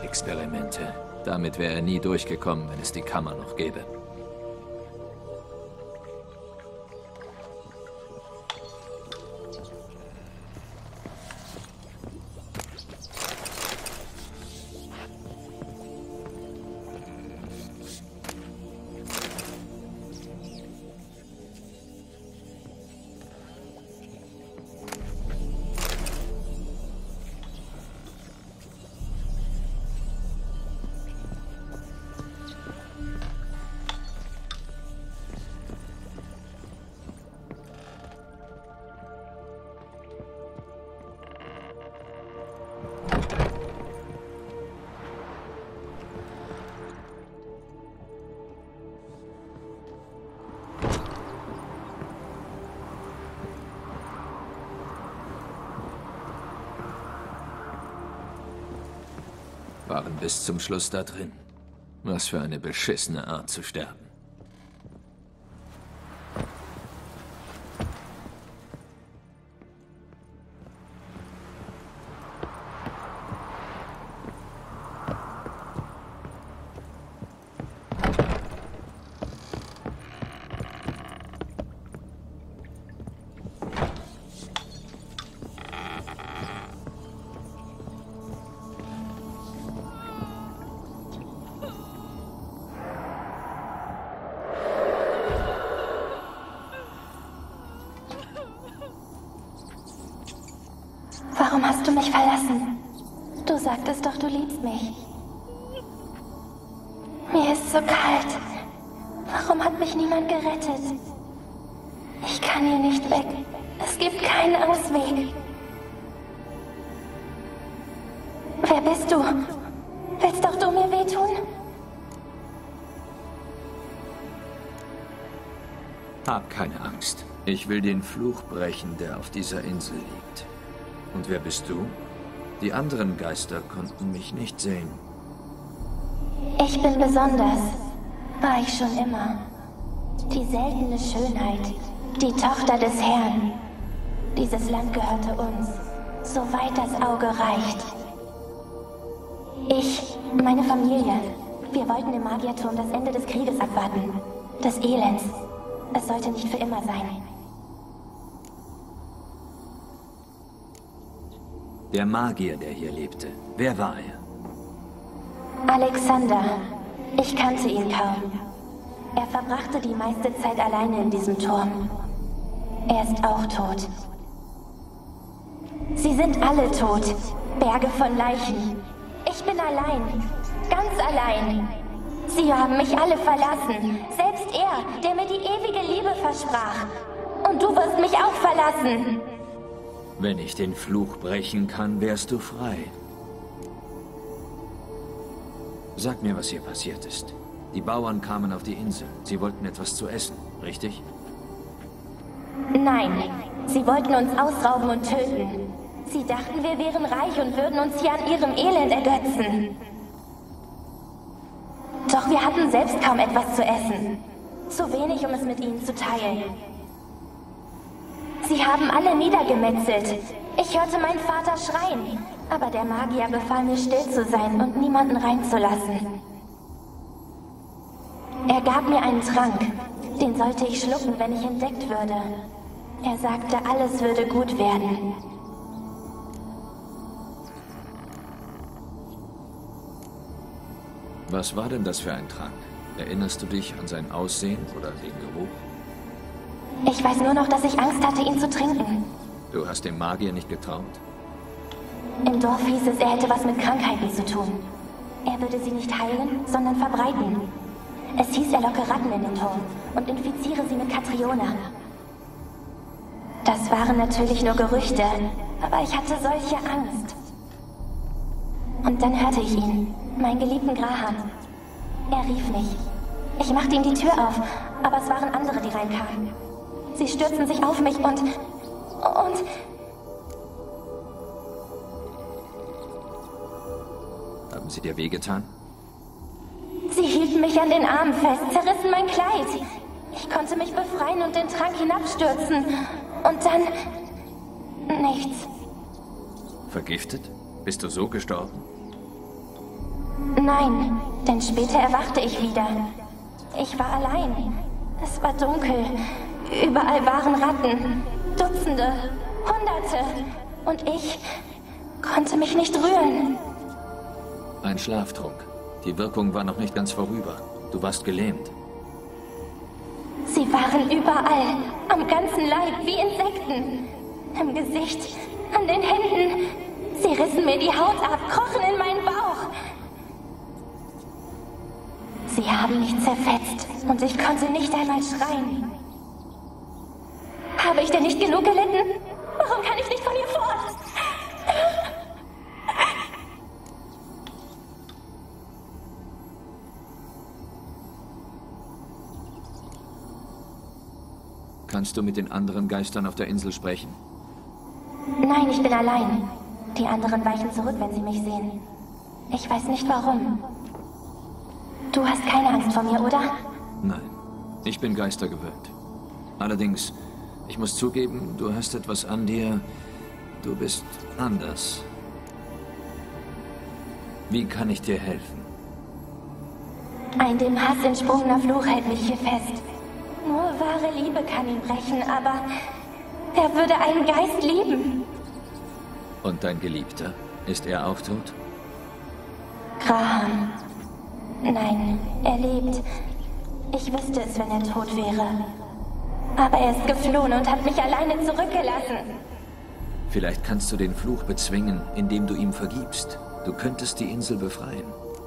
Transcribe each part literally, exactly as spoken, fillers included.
Experimente. Damit wäre er nie durchgekommen, wenn es die Kammer noch gäbe. Waren bis zum Schluss da drin. Was für eine beschissene Art zu sterben. Warum hast du mich verlassen? Du sagtest doch, du liebst mich. Mir ist so kalt. Warum hat mich niemand gerettet? Ich kann hier nicht weg. Es gibt keinen Ausweg. Wer bist du? Willst doch du mir wehtun? Hab keine Angst. Ich will den Fluch brechen, der auf dieser Insel liegt. Und wer bist du? Die anderen Geister konnten mich nicht sehen. Ich bin besonders. War ich schon immer. Die seltene Schönheit. Die Tochter des Herrn. Dieses Land gehörte uns. Soweit das Auge reicht. Ich, meine Familie. Wir wollten im Magierturm das Ende des Krieges abwarten. Des Elends. Es sollte nicht für immer sein. Der Magier, der hier lebte. Wer war er? Alexander. Ich kannte ihn kaum. Er verbrachte die meiste Zeit alleine in diesem Turm. Er ist auch tot. Sie sind alle tot. Berge von Leichen. Ich bin allein. Ganz allein. Sie haben mich alle verlassen. Selbst er, der mir die ewige Liebe versprach. Und du wirst mich auch verlassen. Wenn ich den Fluch brechen kann, wärst du frei. Sag mir, was hier passiert ist. Die Bauern kamen auf die Insel. Sie wollten etwas zu essen, richtig? Nein, sie wollten uns ausrauben und töten. Sie dachten, wir wären reich und würden uns hier an ihrem Elend ergötzen. Doch wir hatten selbst kaum etwas zu essen. Zu wenig, um es mit ihnen zu teilen. Sie haben alle niedergemetzelt. Ich hörte meinen Vater schreien. Aber der Magier befahl mir, still zu sein und niemanden reinzulassen. Er gab mir einen Trank. Den sollte ich schlucken, wenn ich entdeckt würde. Er sagte, alles würde gut werden. Was war denn das für ein Trank? Erinnerst du dich an sein Aussehen oder den Geruch? Ich weiß nur noch, dass ich Angst hatte, ihn zu trinken. Du hast dem Magier nicht getraut? Im Dorf hieß es, er hätte was mit Krankheiten zu tun. Er würde sie nicht heilen, sondern verbreiten. Es hieß, er locke Ratten in den Turm und infiziere sie mit Katriona. Das waren natürlich nur Gerüchte, aber ich hatte solche Angst. Und dann hörte ich ihn, meinen geliebten Graham. Er rief mich. Ich machte ihm die Tür auf, aber es waren andere, die reinkamen. Sie stürzten sich auf mich und... und... Haben sie dir wehgetan? Sie hielten mich an den Armen fest, zerrissen mein Kleid. Ich konnte mich befreien und den Trank hinabstürzen. Und dann... nichts. Vergiftet? Bist du so gestorben? Nein, denn später erwachte ich wieder. Ich war allein. Es war dunkel. Überall waren Ratten. Dutzende, Hunderte. Und ich konnte mich nicht rühren. Ein Schlaftrunk. Die Wirkung war noch nicht ganz vorüber. Du warst gelähmt. Sie waren überall. Am ganzen Leib, wie Insekten. Im Gesicht, an den Händen. Sie rissen mir die Haut ab, krochen in meinen Bauch. Sie haben mich zerfetzt und ich konnte nicht einmal schreien. Habe ich denn nicht genug gelitten? Warum kann ich nicht von ihr fort? Kannst du mit den anderen Geistern auf der Insel sprechen? Nein, ich bin allein. Die anderen weichen zurück, wenn sie mich sehen. Ich weiß nicht warum. Du hast keine Angst vor mir, oder? Nein, ich bin Geister gewöhnt. Allerdings, ich muss zugeben, du hast etwas an dir. Du bist anders. Wie kann ich dir helfen? Ein dem Hass entsprungener Fluch hält mich hier fest. Nur wahre Liebe kann ihn brechen, aber wer würde einen Geist lieben? Und dein Geliebter? Ist er auch tot? Graham. Nein, er lebt. Ich wüsste es, wenn er tot wäre. Aber er ist geflohen und hat mich alleine zurückgelassen. Vielleicht kannst du den Fluch bezwingen, indem du ihm vergibst. Du könntest die Insel befreien.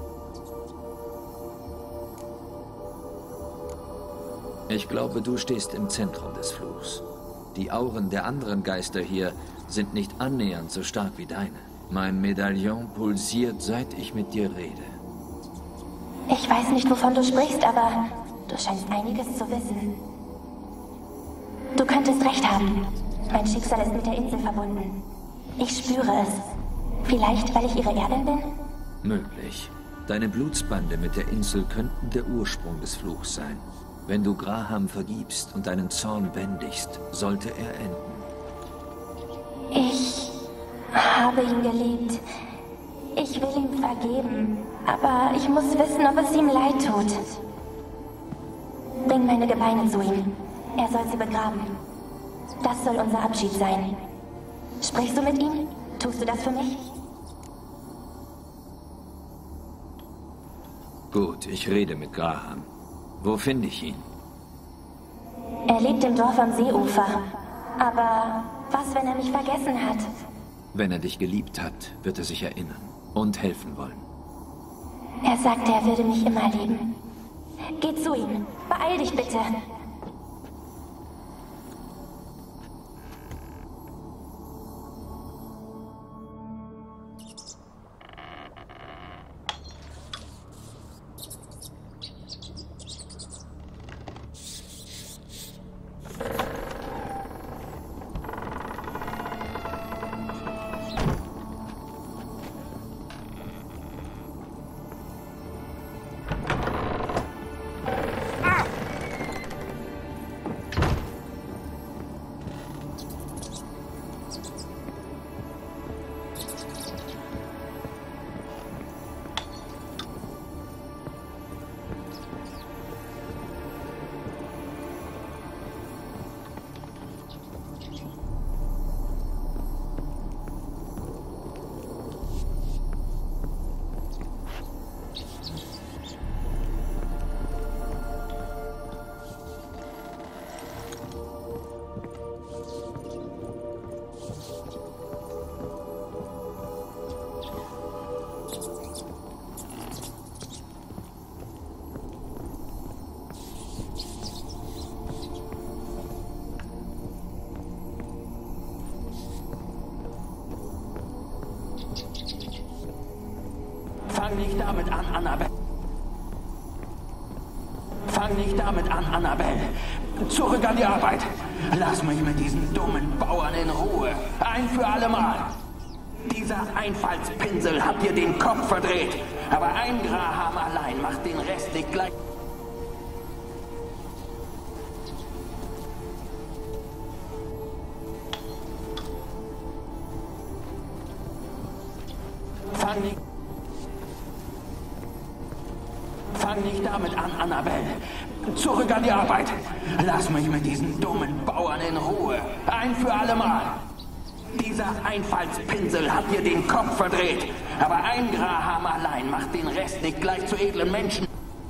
Ich glaube, du stehst im Zentrum des Fluchs. Die Auren der anderen Geister hier sind nicht annähernd so stark wie deine. Mein Medaillon pulsiert, seit ich mit dir rede. Ich weiß nicht, wovon du sprichst, aber du scheinst einiges zu wissen. Du könntest recht haben. Mein Schicksal ist mit der Insel verbunden. Ich spüre es. Vielleicht, weil ich ihre Erbin bin? Möglich. Deine Blutsbande mit der Insel könnten der Ursprung des Fluchs sein. Wenn du Graham vergibst und deinen Zorn bändigst, sollte er enden. Ich habe ihn geliebt. Ich will ihm vergeben, aber ich muss wissen, ob es ihm leid tut. Bring meine Gebeine zu ihm. Er soll sie begraben. Das soll unser Abschied sein. Sprichst du mit ihm? Tust du das für mich? Gut, ich rede mit Graham. Wo finde ich ihn? Er lebt im Dorf am Seeufer. Aber was, wenn er mich vergessen hat? Wenn er dich geliebt hat, wird er sich erinnern und helfen wollen. Er sagte, er würde mich immer lieben. Geh zu ihm. Beeil dich bitte. Fang nicht damit an, Annabelle. Fang nicht damit an, Annabelle. Zurück an die Arbeit. Lass mich mit diesen dummen Bauern in Ruhe. Ein für alle Mal. Dieser Einfallspinsel hat dir den Kopf verdreht. Aber ein Graham allein macht den Rest nicht gleich. Fang nicht... Fang nicht damit an, Annabelle. Zurück an die Arbeit. Lass mich mit diesen dummen Bauern in Ruhe. Ein für alle Mal. Dieser Einfallspinsel hat dir den Kopf verdreht. Aber ein Graham allein macht den Rest nicht gleich zu edlen Menschen.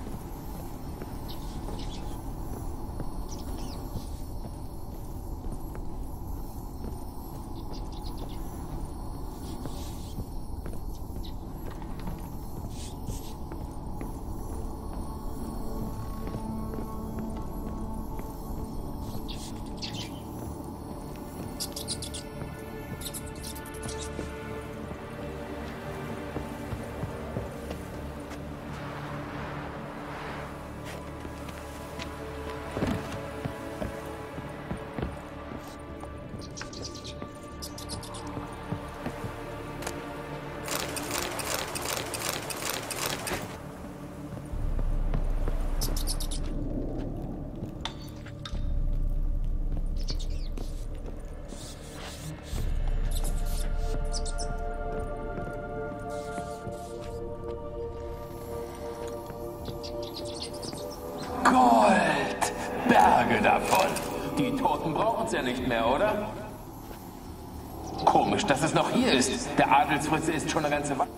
Gold! Berge davon. Die Toten brauchen es ja nicht mehr, oder? Komisch, dass es noch hier ist. Der Adelsfritze ist schon eine ganze Weile.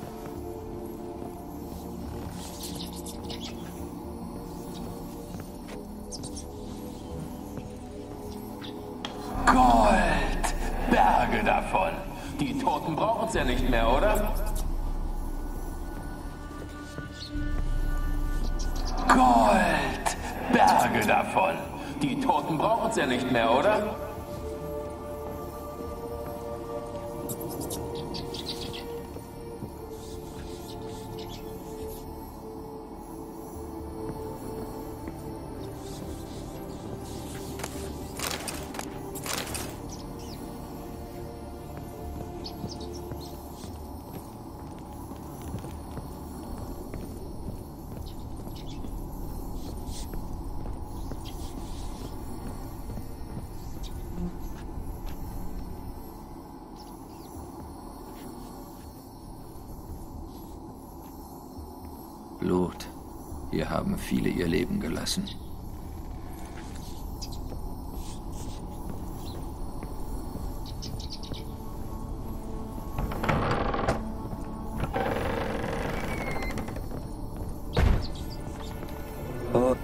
Gold! Berge davon. Die Toten brauchen es ja nicht mehr, oder? Gold! Berge davon. Die Toten brauchen es ja nicht mehr, oder? Blut. Hier haben viele ihr Leben gelassen. Oh.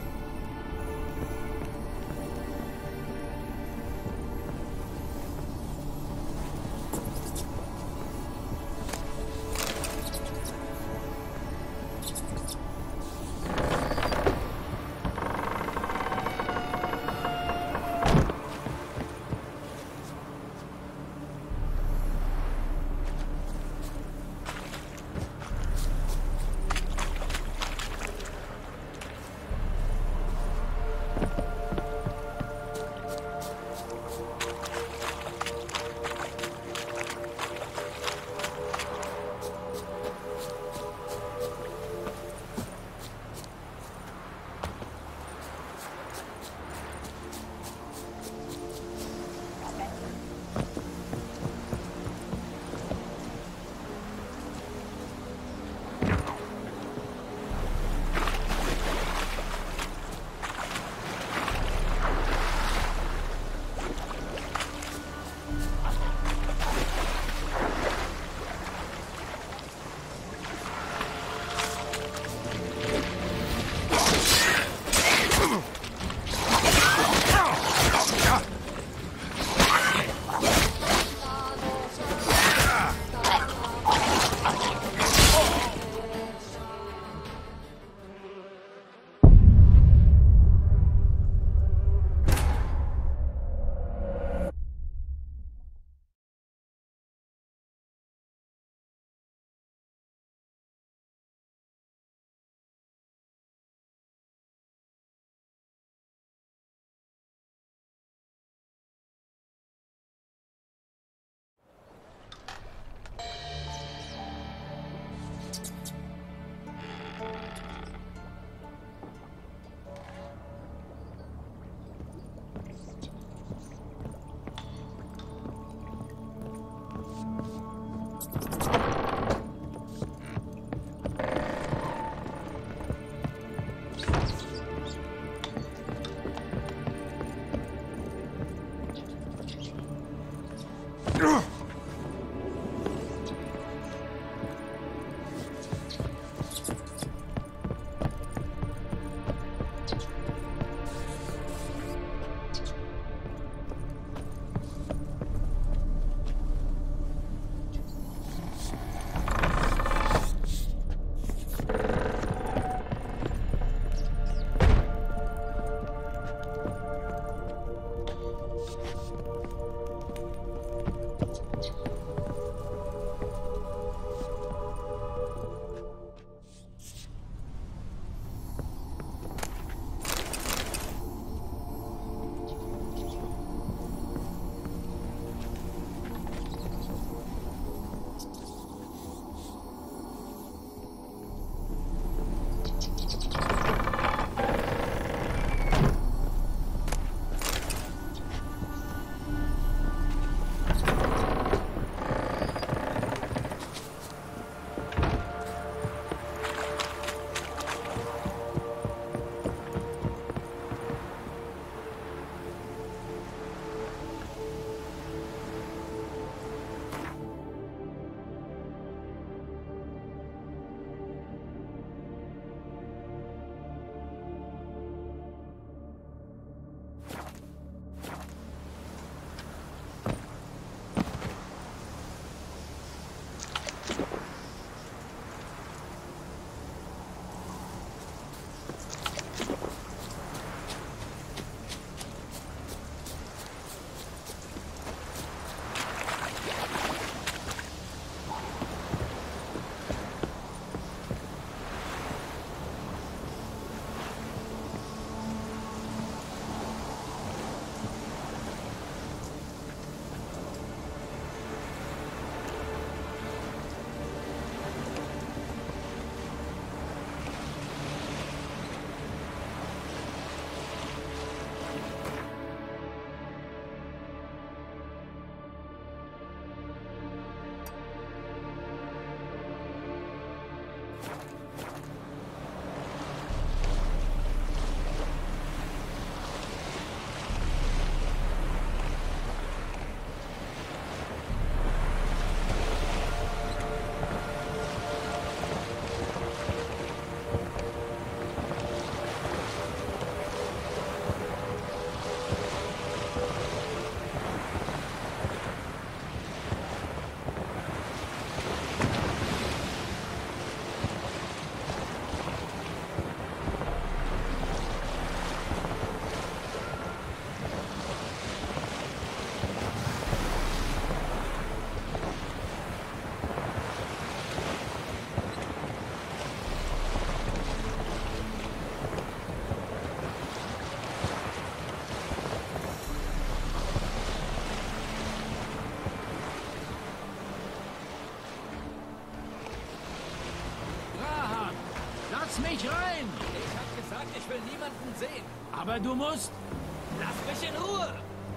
mich rein! Ich hab gesagt, ich will niemanden sehen. Aber du musst... Lass mich in Ruhe!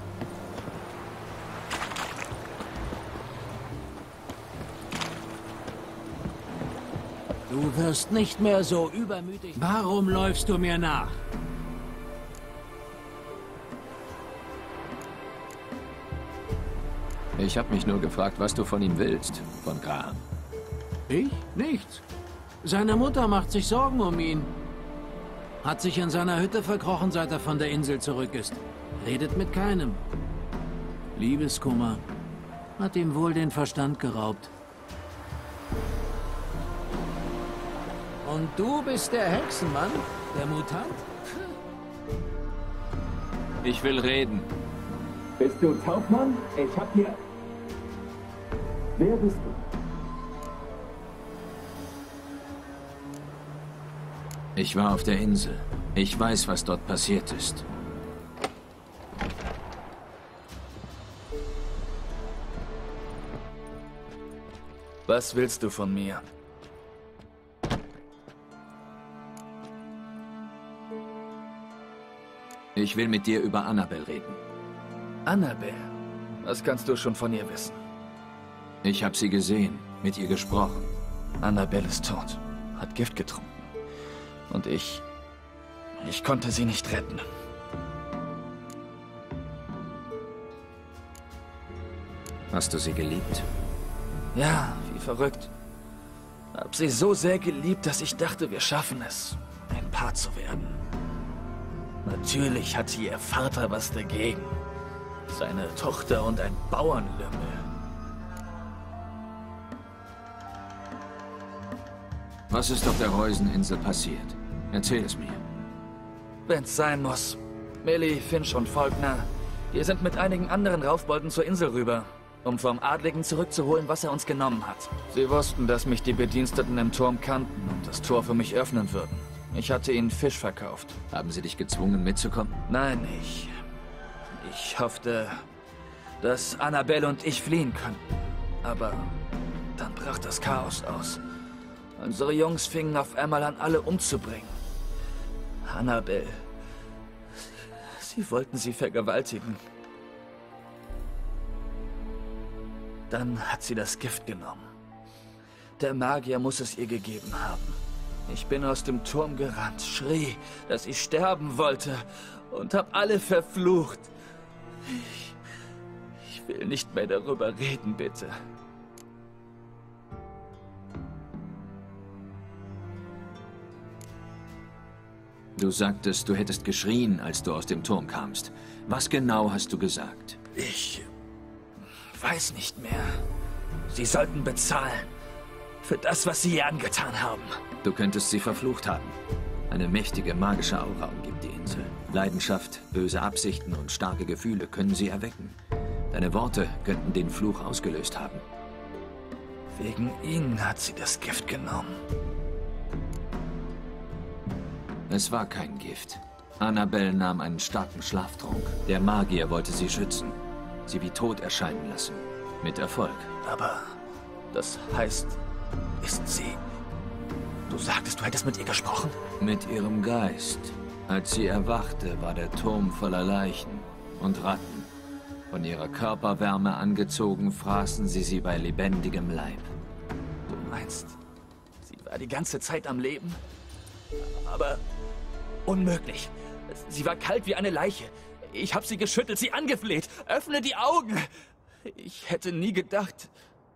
Du wirst nicht mehr so übermütig. Warum läufst du mir nach? Ich habe mich nur gefragt, was du von ihm willst, von Graham. Ich? Nichts. Seine Mutter macht sich Sorgen um ihn. Hat sich in seiner Hütte verkrochen, seit er von der Insel zurück ist. Redet mit keinem. Liebeskummer hat ihm wohl den Verstand geraubt. Und du bist der Hexenmann? Der Mutant? Ich will reden. Bist du taub, Mann? Ich hab hier... Wer bist du? Ich war auf der Insel. Ich weiß, was dort passiert ist. Was willst du von mir? Ich will mit dir über Annabelle reden. Annabelle? Was kannst du schon von ihr wissen? Ich habe sie gesehen, mit ihr gesprochen. Annabelle ist tot, hat Gift getrunken. Und ich... ich konnte sie nicht retten. Hast du sie geliebt? Ja, wie verrückt. Hab sie so sehr geliebt, dass ich dachte, wir schaffen es, ein Paar zu werden. Natürlich hatte ihr Vater was dagegen. Seine Tochter und ein Bauernlümmel. Was ist auf der Reuseninsel passiert? Erzähl es mir. Wenn's sein muss. Millie, Finch und Faulkner, wir sind mit einigen anderen Raufbolden zur Insel rüber, um vom Adligen zurückzuholen, was er uns genommen hat. Sie wussten, dass mich die Bediensteten im Turm kannten und das Tor für mich öffnen würden. Ich hatte ihnen Fisch verkauft. Haben sie dich gezwungen, mitzukommen? Nein, ich... Ich hoffte, dass Annabelle und ich fliehen könnten. Aber dann brach das Chaos aus. Unsere Jungs fingen auf einmal an, alle umzubringen. Annabelle... Sie wollten sie vergewaltigen. Dann hat sie das Gift genommen. Der Magier muss es ihr gegeben haben. Ich bin aus dem Turm gerannt, schrie, dass ich sterben wollte und hab alle verflucht. Ich, ich will nicht mehr darüber reden, bitte. Du sagtest, du hättest geschrien, als du aus dem Turm kamst. Was genau hast du gesagt? Ich weiß nicht mehr. Sie sollten bezahlen. Für das, was sie ihr angetan haben. Du könntest sie verflucht haben. Eine mächtige magische Aura umgibt die Insel. Leidenschaft, böse Absichten und starke Gefühle können sie erwecken. Deine Worte könnten den Fluch ausgelöst haben. Wegen ihnen hat sie das Gift genommen. Es war kein Gift. Annabelle nahm einen starken Schlaftrunk. Der Magier wollte sie schützen. Sie wie tot erscheinen lassen. Mit Erfolg. Aber das heißt, ist sie... Du sagtest, du hättest mit ihr gesprochen? Mit ihrem Geist. Als sie erwachte, war der Turm voller Leichen und Ratten. Von ihrer Körperwärme angezogen, fraßen sie sie bei lebendigem Leib. Du meinst, sie war die ganze Zeit am Leben? Aber unmöglich. Sie war kalt wie eine Leiche. Ich habe sie geschüttelt, sie angefleht. Öffne die Augen! Ich hätte nie gedacht...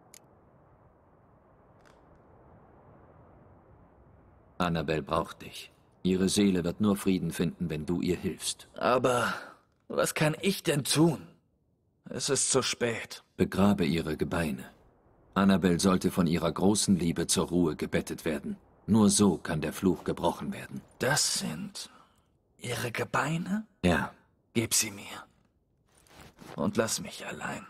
Annabelle braucht dich. Ihre Seele wird nur Frieden finden, wenn du ihr hilfst. Aber was kann ich denn tun? Es ist zu spät. Begrabe ihre Gebeine. Annabelle sollte von ihrer großen Liebe zur Ruhe gebettet werden. Nur so kann der Fluch gebrochen werden. Das sind ihre Gebeine? Ja. Gib sie mir. Und lass mich allein.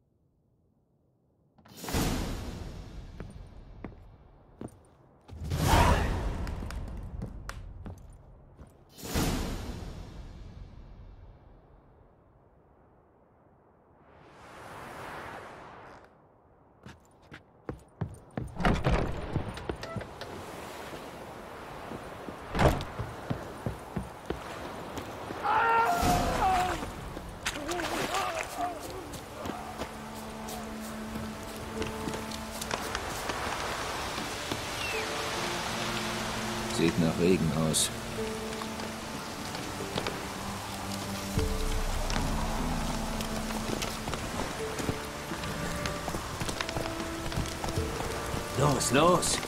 Sieht nach Regen aus. Los, los!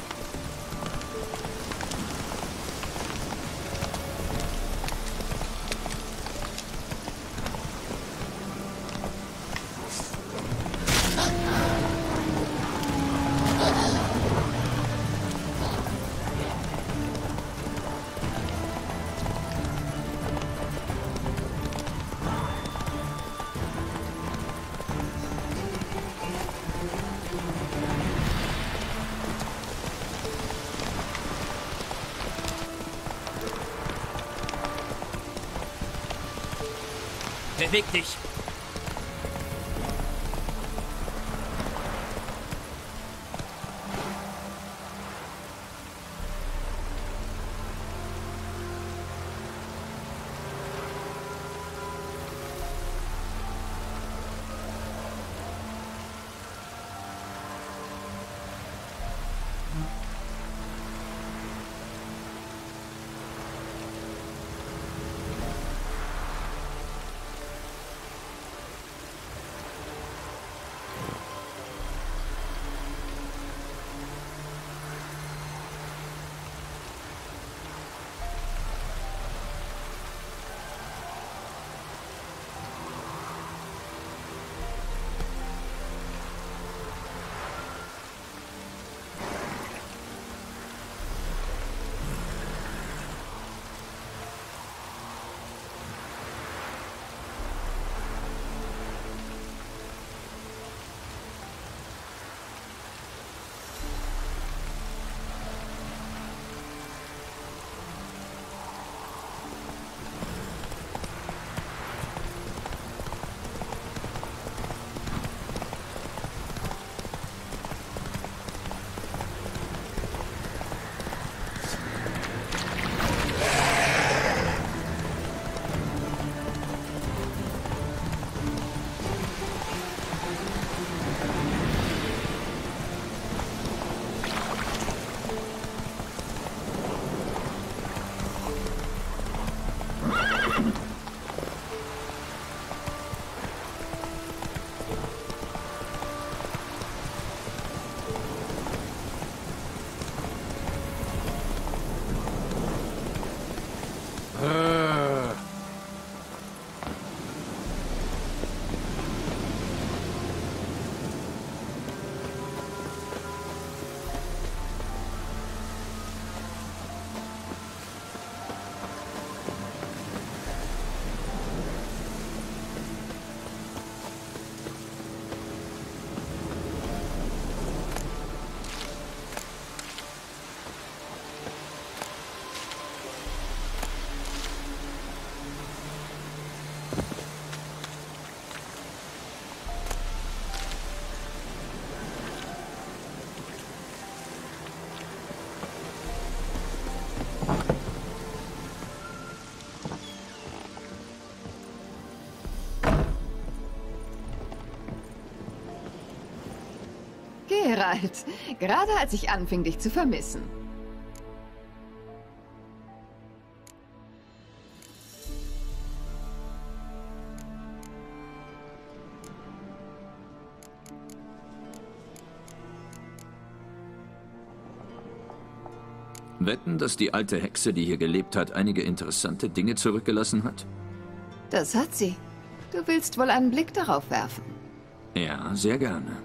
Beweg dich! Geralt, gerade als ich anfing, dich zu vermissen. Wetten, dass die alte Hexe, die hier gelebt hat, einige interessante Dinge zurückgelassen hat? Das hat sie. Du willst wohl einen Blick darauf werfen. Ja, sehr gerne.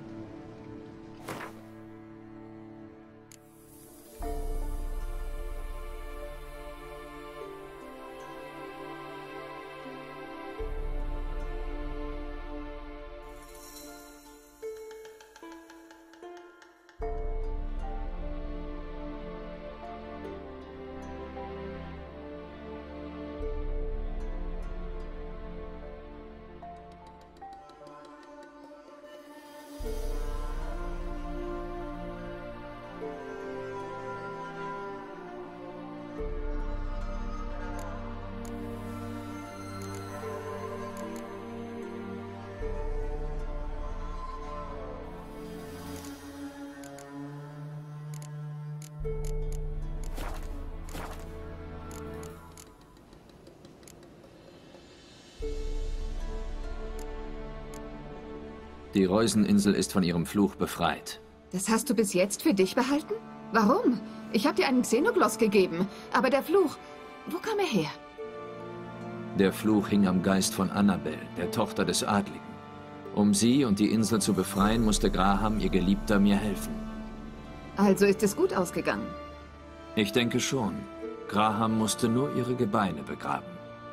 Die Reuseninsel ist von ihrem Fluch befreit. Das hast du bis jetzt für dich behalten? Warum? Ich habe dir einen Xenogloss gegeben, aber der Fluch, wo kam er her? Der Fluch hing am Geist von Annabel, der Tochter des Adligen. Um sie und die Insel zu befreien, musste Graham, ihr Geliebter, mir helfen. Also ist es gut ausgegangen? Ich denke schon. Graham musste nur ihre Gebeine begraben.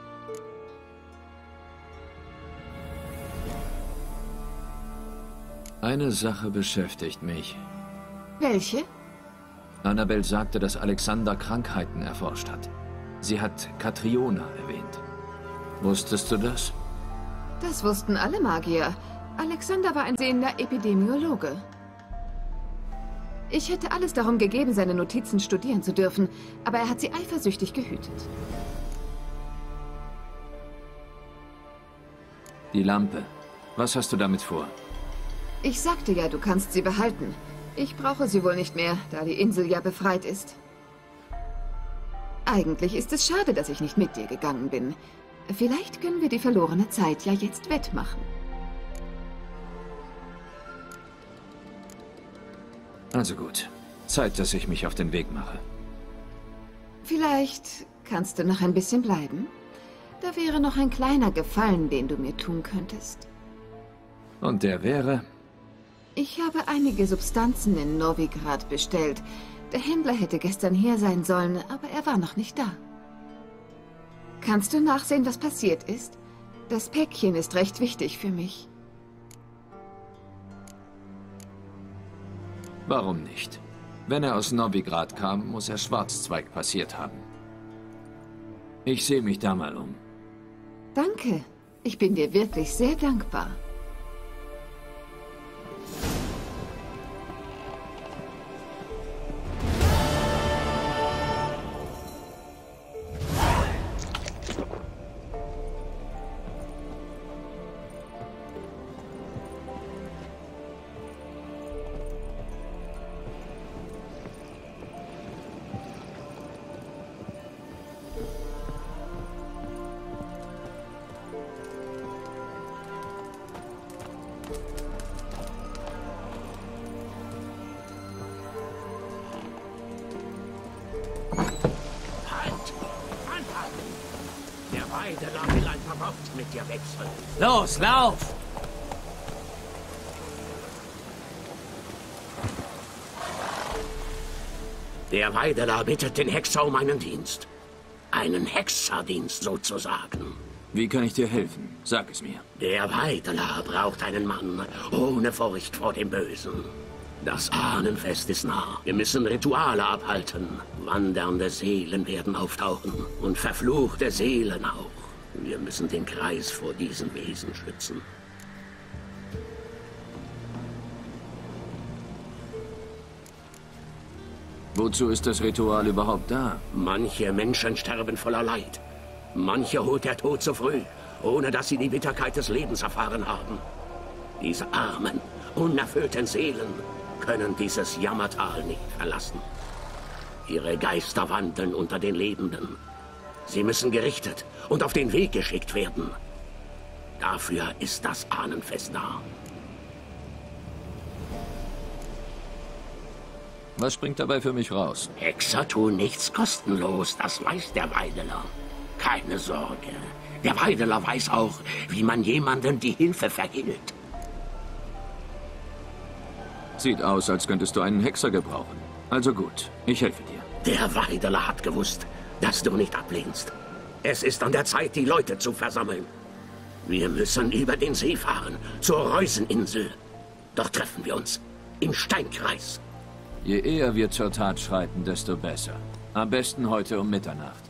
Eine Sache beschäftigt mich. Welche? Annabel sagte, dass Alexander Krankheiten erforscht hat. Sie hat Catriona erwähnt. Wusstest du das? Das wussten alle Magier. Alexander war ein sehender Epidemiologe. Ich hätte alles darum gegeben, seine Notizen studieren zu dürfen, aber er hat sie eifersüchtig gehütet. Die Lampe. Was hast du damit vor? Ich sagte ja, du kannst sie behalten. Ich brauche sie wohl nicht mehr, da die Insel ja befreit ist. Eigentlich ist es schade, dass ich nicht mit dir gegangen bin. Vielleicht können wir die verlorene Zeit ja jetzt wettmachen. Also gut. Zeit, dass ich mich auf den Weg mache. Vielleicht kannst du noch ein bisschen bleiben? Da wäre noch ein kleiner Gefallen, den du mir tun könntest. Und der wäre? Ich habe einige Substanzen in Novigrad bestellt. Der Händler hätte gestern hier sein sollen, aber er war noch nicht da. Kannst du nachsehen, was passiert ist? Das Päckchen ist recht wichtig für mich. Warum nicht? Wenn er aus Novigrad kam, muss er Schwarzzweig passiert haben. Ich sehe mich da mal um. Danke. Ich bin dir wirklich sehr dankbar. Mit dir wechseln. Los, lauf! Der Weideler bittet den Hexer um einen Dienst. Einen Hexerdienst sozusagen. Wie kann ich dir helfen? Sag es mir. Der Weideler braucht einen Mann ohne Furcht vor dem Bösen. Das Ahnenfest ist nah. Wir müssen Rituale abhalten. Wandernde Seelen werden auftauchen. Und verfluchte Seelen auch. Wir müssen den Kreis vor diesen Wesen schützen. Wozu ist das Ritual überhaupt da? Manche Menschen sterben voller Leid. Manche holt der Tod zu früh, ohne dass sie die Bitterkeit des Lebens erfahren haben. Diese armen, unerfüllten Seelen können dieses Jammertal nicht verlassen. Ihre Geister wandeln unter den Lebenden. Sie müssen gerichtet und auf den Weg geschickt werden. Dafür ist das Ahnenfest da. Was springt dabei für mich raus? Hexer tun nichts kostenlos, das weiß der Weideler. Keine Sorge. Der Weideler weiß auch, wie man jemandem die Hilfe vergilt. Sieht aus, als könntest du einen Hexer gebrauchen. Also gut, ich helfe dir. Der Weideler hat gewusst, dass du nicht ablehnst. Es ist an der Zeit, die Leute zu versammeln. Wir müssen über den See fahren, zur Reuseninsel. Dort treffen wir uns, im Steinkreis. Je eher wir zur Tat schreiten, desto besser. Am besten heute um Mitternacht.